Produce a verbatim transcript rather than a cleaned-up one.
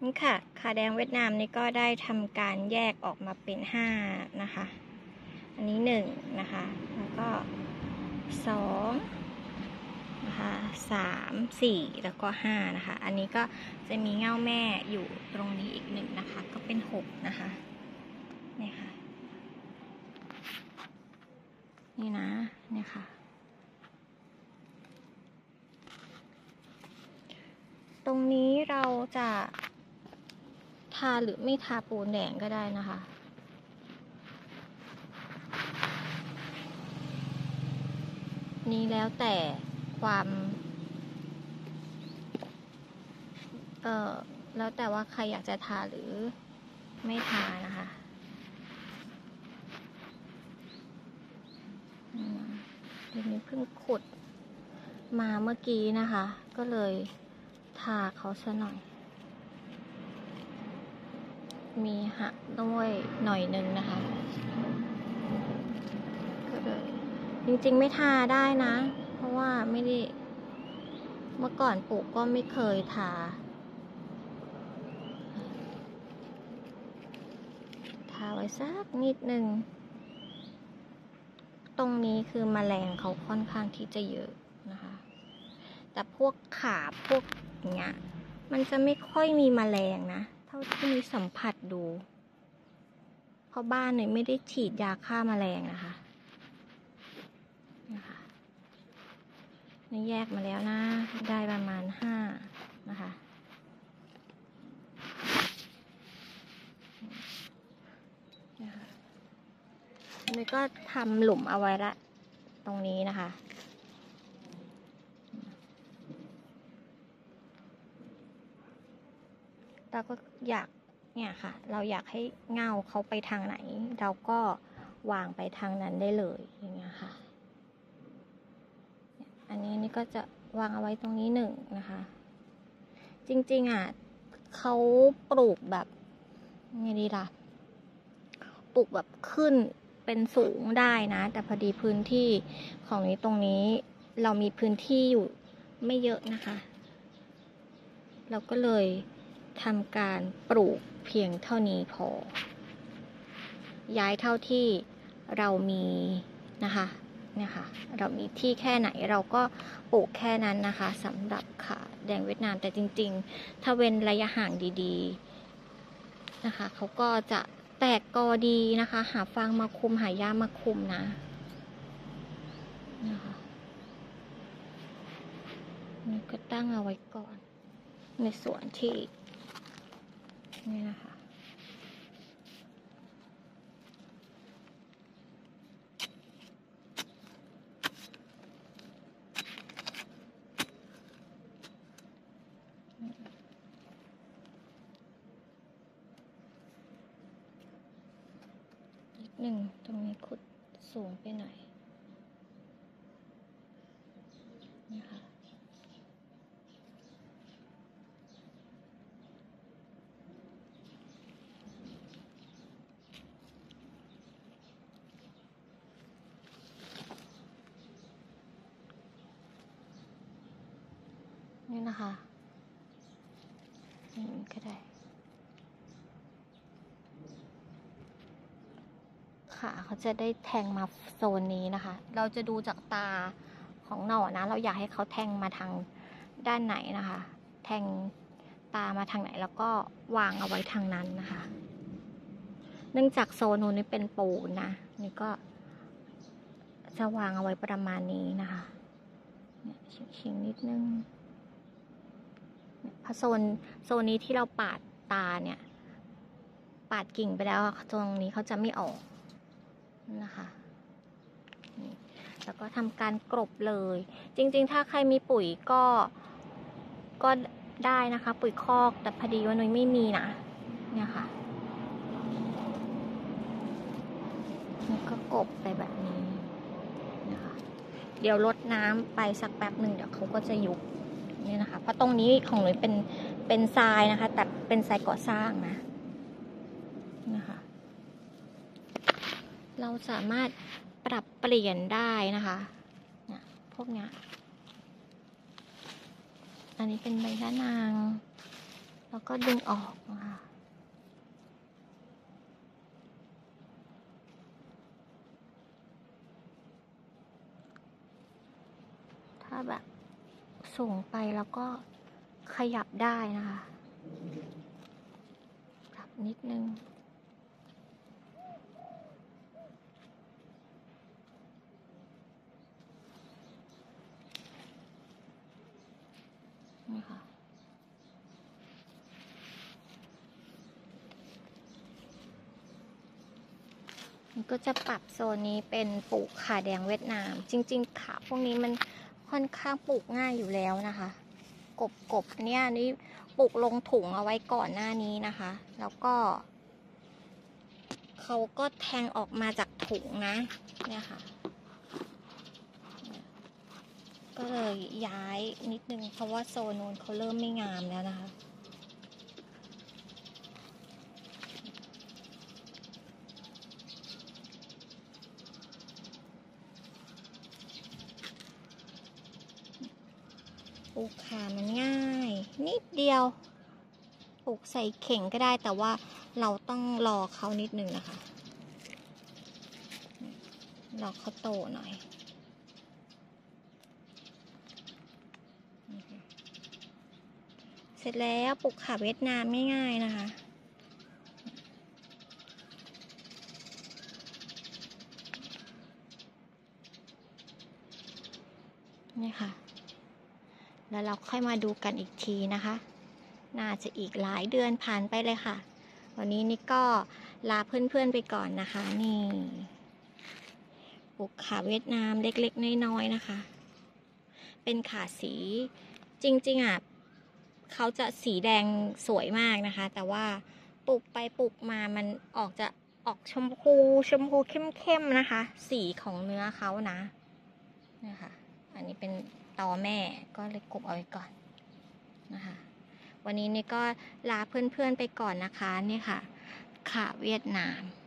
นี่ค่ะขาแดงเวียดนามนี่ก็ได้ทำการแยกออกมาเป็นห้านะคะอันนี้หนึ่งนะคะแล้วก็สองนะคะสามสี่แล้วก็ห้านะคะอันนี้ก็จะมีเง่าแม่อยู่ตรงนี้อีกหนึ่งนะคะก็เป็นหกนะคะนี่ค่ะนี่นะนี่ค่ะตรงนี้เราจะทาหรือไม่ทาปูนแดงก็ได้นะคะนี่แล้วแต่ความเอ่อแล้วแต่ว่าใครอยากจะทาหรือไม่ทานะคะทีนี้เพิ่งขุดมาเมื่อกี้นะคะก็เลยทาเขาซะหน่อยมีหักด้วยหน่อยนึงนะคะก็เลยจริงๆไม่ทาได้นะเพราะว่าไม่ได้เมื่อก่อนปลูกก็ไม่เคยทาทาไว้สักนิดนึงตรงนี้คือแมลงเขาค่อนข้างที่จะเยอะนะคะแต่พวกขาพวกเงี้ยมันจะไม่ค่อยมีแมลงนะเท่าที่มีสัมผัสดูเพราะบ้านเนี่ยไม่ได้ฉีดยาฆ่าแมลงนะคะนะคะนี่แยกมาแล้วนะได้ประมาณห้านะคะนี่ก็ทำหลุมเอาไว้ละตรงนี้นะคะเราก็อยากเนี่ยค่ะเราอยากให้เงาเขาไปทางไหนเราก็วางไปทางนั้นได้เลยอย่างเงี้ยค่ะอันนี้นี่ก็จะวางเอาไว้ตรงนี้หนึ่งนะคะจริงๆอ่ะเขาปลูกแบบไงดีล่ะปลูกแบบขึ้นเป็นสูงได้นะแต่พอดีพื้นที่ของนี้ตรงนี้เรามีพื้นที่อยู่ไม่เยอะนะคะเราก็เลยทำการปลูกเพียงเท่านี้พอย้ายเท่าที่เรามีนะคะเนี่ยค่ะเรามีที่แค่ไหนเราก็ปลูกแค่นั้นนะคะสำหรับขาแดงเวียดนามแต่จริงๆถ้าเว้นระยะห่างดีๆนะคะเขาก็จะแตกกอดีนะคะหาฟางมาคุมหาหญ้ามาคุมนะนะคะนี่ก็ตั้งเอาไว้ก่อนในส่วนที่นี่นะคะนิดหนึ่งตรงนี้ขุดสูงไปหน่อยนี่ค่ะนี่นะคะนี่ก็ได้ขาเขาจะได้แทงมาโซนนี้นะคะเราจะดูจากตาของหน่อนะเราอยากให้เขาแทงมาทางด้านไหนนะคะแทงตามาทางไหนแล้วก็วางเอาไว้ทางนั้นนะคะเนื่องจากโซนนู้นนี่เป็นปูนนะนี่ก็จะวางเอาไว้ประมาณนี้นะคะเนี่ยชิงๆนิดนึงพอโซนโซนนี้ที่เราปาดตาเนี่ยปาดกิ่งไปแล้วตรงนี้เขาจะไม่ออกนะคะแล้วก็ทำการกลบเลยจริงๆถ้าใครมีปุ๋ยก็ก็ได้นะคะปุ๋ยคอกแต่พอดีว่านุ้ยไม่มีนะเนี่ยค่ะนี่ก็กลบไปแบบนี้นะคะเดี๋ยวรดน้ำไปสักแป๊บหนึ่งเดี๋ยวเขาก็จะยุบนี่นะคะเพราะตรงนี้ของนุ้ยเป็นเป็นทรายนะคะแต่เป็นทรายก่อสร้างนะนะคะเราสามารถปรับเปลี่ยนได้นะคะเนี่ยพวกเนี้ยอันนี้เป็นใบยะนางแล้วก็ดึงออกนะคะถ้าแบบสูงไปแล้วก็ขยับได้นะคะปรับนิดนึงนี่ค่ะก็จะปรับโซนนี้เป็นปลูกขาแดงเวียดนาม จริงๆขาพวกนี้มันค่อนข้างปลูกง่ายอยู่แล้วนะคะ กบกบเนี่ยนี่ปลูกลงถุงเอาไว้ก่อนหน้านี้นะคะ แล้วก็เขาก็แทงออกมาจากถุงนะเนี่ยค่ะก็เลยย้ายนิดนึงเพราะว่าโซนนู้นเขาเริ่มไม่งามแล้วนะคะปลูกขามันง่ายนิดเดียวปลูกใส่เข่งก็ได้แต่ว่าเราต้องรอเขานิดนึงนะคะรอเขาโตหน่อยเสร็จแล้วปลูกขาเวียดนามง่ายๆนะคะนี่ค่ะแล้วเราค่อยมาดูกันอีกทีนะคะน่าจะอีกหลายเดือนผ่านไปเลยค่ะวันนี้นี่ก็ลาเพื่อนๆไปก่อนนะคะนี่ปลูกขาเวียดนามเล็กๆน้อยๆนะคะเป็นขาสีจริงๆอ่ะเขาจะสีแดงสวยมากนะคะแต่ว่าปลูกไปปลูกมามันออกจะออกชมพูชมพูเข้มๆนะคะสีของเนื้อเขานะนี่ค่ะอันนี้เป็นตอแม่ก็เลยกบเอาไว้ก่อนนะคะวันนี้นี่ก็ลาเพื่อนๆไปก่อนนะคะนี่ค่ะขาเวียดนาม